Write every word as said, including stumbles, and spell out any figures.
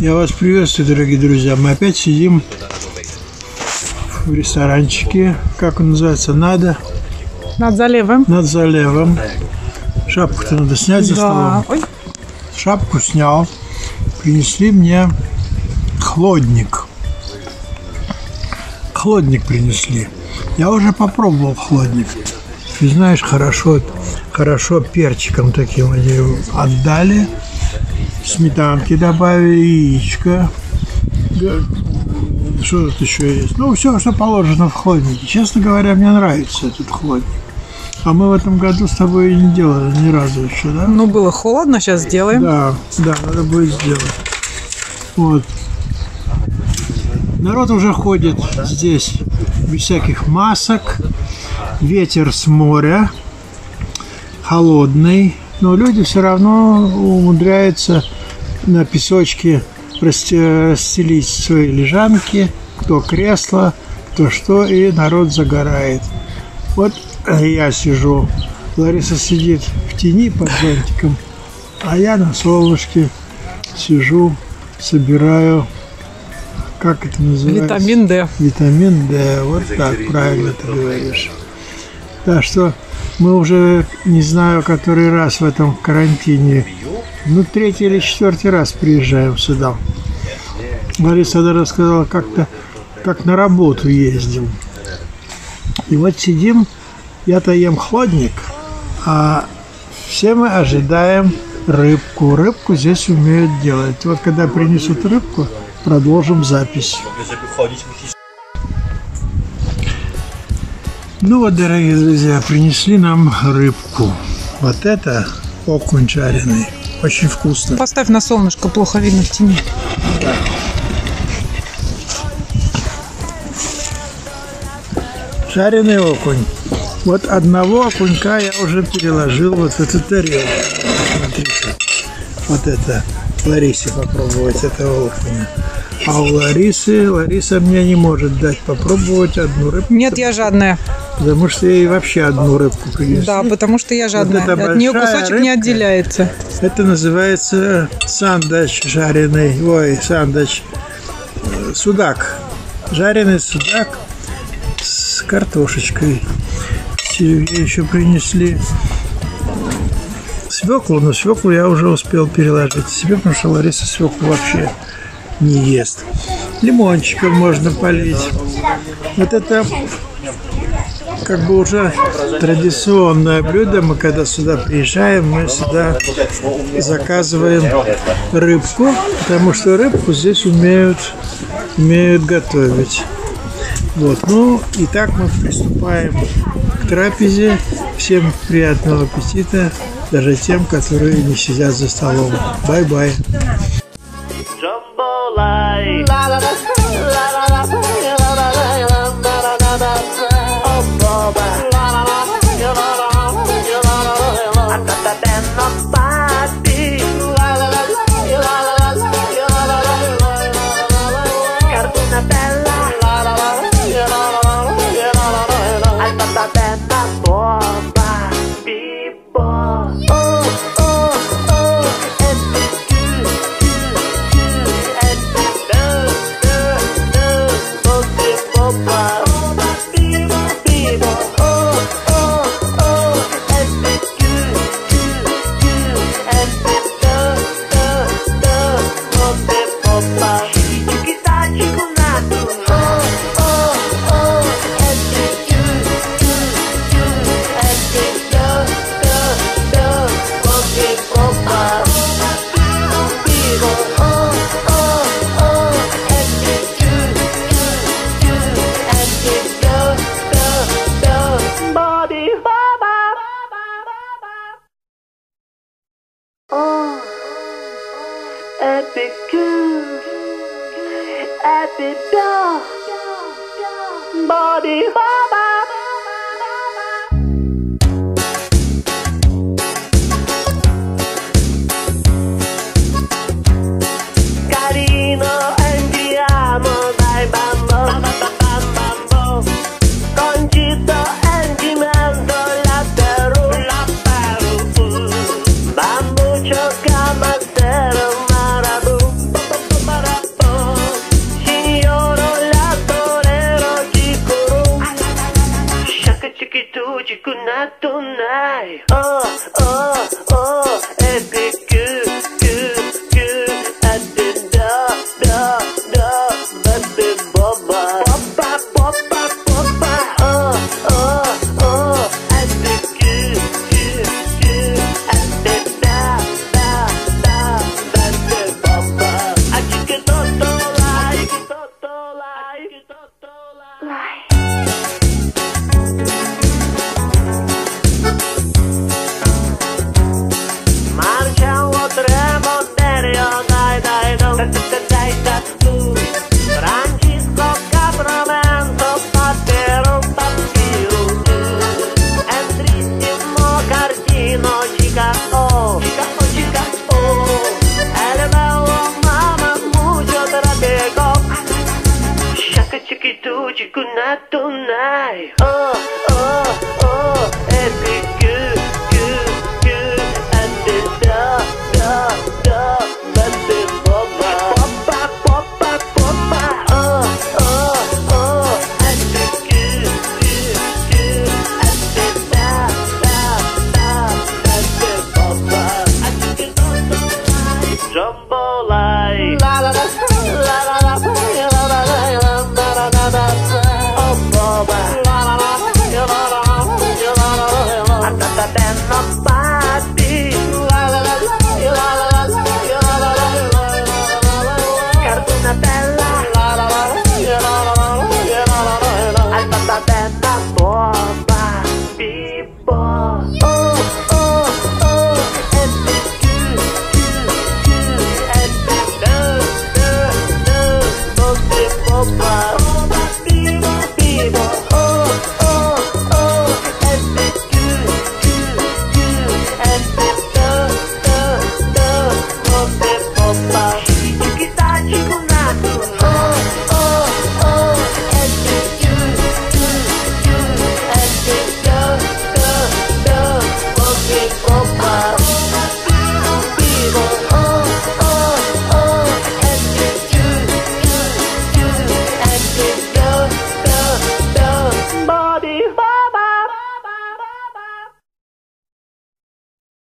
Я вас приветствую, дорогие друзья. Мы опять сидим в ресторанчике, как он называется, надо. Над заливом. Над заливом. Шапку-то надо снять за Да. столом. Ой. Шапку снял. Принесли мне хлодник. Хлодник принесли. Я уже попробовал хлодник. Ты знаешь, хорошо, хорошо перчиком таким они отдали. Сметанки добавили, яичко. Что тут еще есть? Ну, все, что положено в хлоднике. Честно говоря, мне нравится этот хлодник. А мы в этом году с тобой не делали ни разу еще, да? Ну, было холодно, сейчас сделаем. Да, да, надо будет сделать. Вот. Народ уже ходит здесь без всяких масок. Ветер с моря. Холодный. Но люди все равно умудряются на песочке расстелить свои лежанки, кто кресло, кто что, и народ загорает. Вот я сижу, Лариса сидит в тени под зонтиком, а я на солнышке сижу, собираю, как это называется? Витамин D. Витамин D, вот так, правильно ты говоришь. Так что мы уже, не знаю, который раз в этом карантине, ну, третий или четвертый раз приезжаем сюда. Лариса даже рассказала, как-то, как на работу ездим. И вот сидим, я-то ем хлодник, а все мы ожидаем рыбку. Рыбку здесь умеют делать. Вот когда принесут рыбку, продолжим запись. Ну вот, дорогие друзья, принесли нам рыбку. Вот это окунь жареный. Очень вкусно. Поставь на солнышко, плохо видно в тени. Да. Жареный окунь. Вот одного окунька я уже переложил вот в эту тарелку. Смотрите. Вот это. Ларисе попробовать этого окуня. А у Ларисы, Лариса мне не может дать попробовать одну рыбку. Нет, я жадная. Потому что ей вообще одну рыбку принесли. Да, потому что я жадная. Вот от нее кусочек рыбка, не отделяется. Это называется сандач жареный. Ой, сандач. Судак. Жареный судак с картошечкой. Еще принесли свеклу, но свеклу я уже успел переложить себе, потому что Лариса свеклу вообще не ест. Лимончиком можно полить. Вот это как бы уже традиционное блюдо. Мы когда сюда приезжаем, мы сюда заказываем рыбку, потому что рыбку здесь умеют, умеют готовить. Вот, ну и так мы приступаем к трапезе. Всем приятного аппетита, даже тем, которые не сидят за столом. Бай-бай. Body hopper. chico na tonight. Oh, oh, oh, epic, good, good, good. At the da, da, da, baby, baba. Baba, baba, baba. Oh, oh, oh, epic, good, good, good. At the da, da, da, baby, baba. I chico toto like, toto like, toto like. Marciało tremo, serio, dai, dai, no, dai, dai, dai, tu. Francisco Capramento, Patero, Papiro, tu. Entrissimo Cardino, chica, oh, chica, oh, chica, oh. El bello, mama, mucho tratego. Shaka, chiquito, chico, na tonight. Oh, oh, oh, epic.